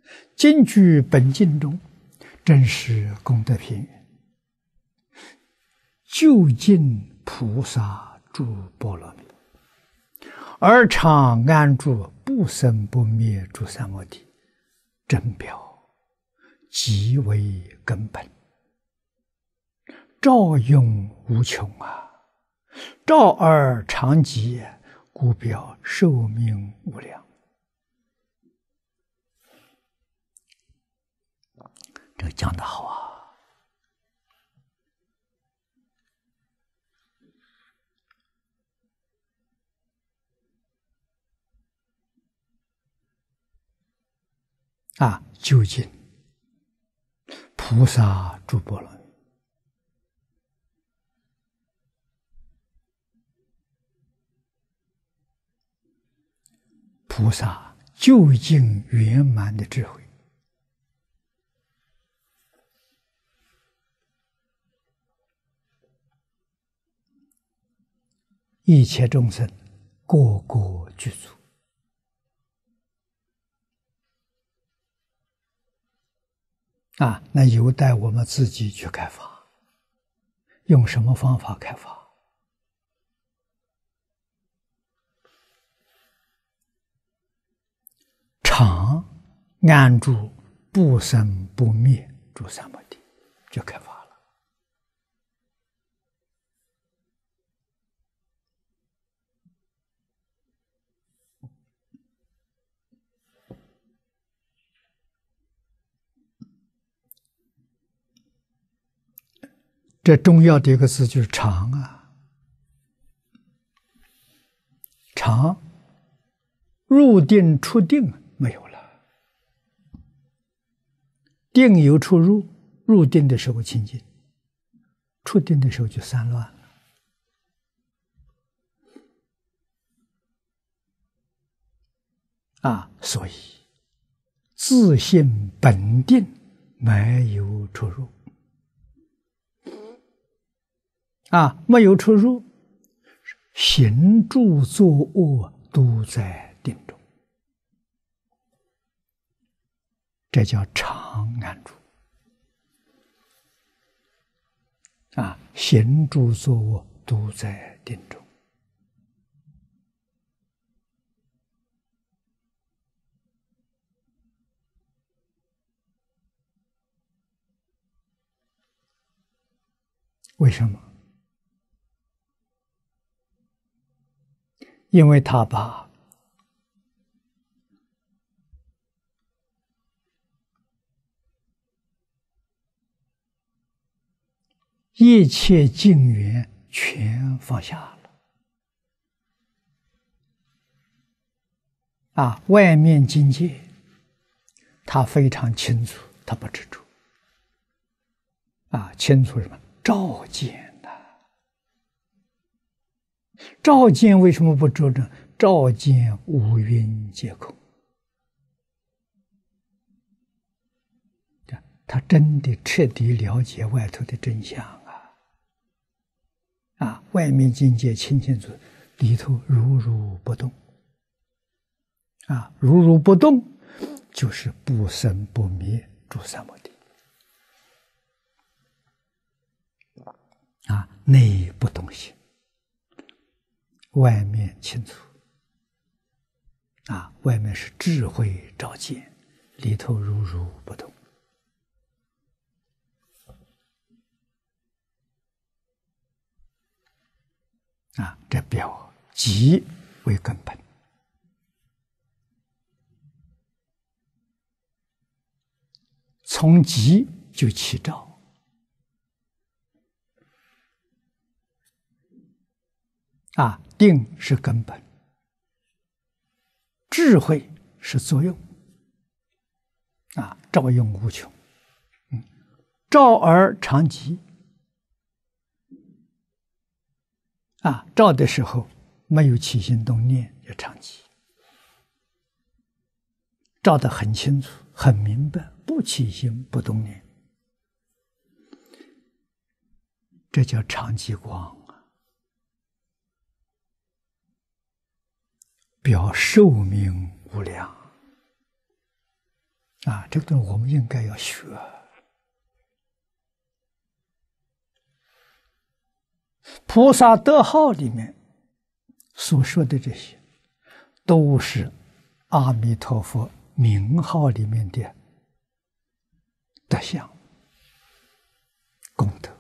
今居本境中，真是功德平原，究竟菩萨诸波罗蜜，而常安住不生不灭诸三摩地，真表极为根本，照用无穷啊！照而常吉，故表寿命无量。这个讲得好啊！究竟菩萨诸波罗蜜，菩萨究竟圆满的智慧，一切众生个个具足。那有待我们自己去开发。用什么方法开发？常安住不生不灭诸三摩地，就开发了。这重要的一个字就是常啊，常入定出定没有了，定有出入，入定的时候清净，出定的时候就散乱了。所以自性本定，没有出入。没有出入，行住坐卧都在定中，这叫常安住。行住坐卧都在定中。为什么？因为他把一切境缘全放下了。外面境界他非常清楚，他不执着。清楚什么？照见。照见为什么不着呢？照见五蕴皆空。他真的彻底了解外头的真相外面境界清清楚，里头如如不动。如如不动，就是不生不灭诸三摩地。内不动心，外面清楚。外面是智慧照见，里头如如不动。这表极为根本。从极就起照。定是根本，智慧是作用。照用无穷。照而常吉。照的时候没有起心动念，就常吉。照得很清楚，很明白，不起心不动念，这叫常吉光。表寿命无量。 啊，这个东西我们应该要学。菩萨德号里面所说的这些，都是阿弥陀佛名号里面的德相功德。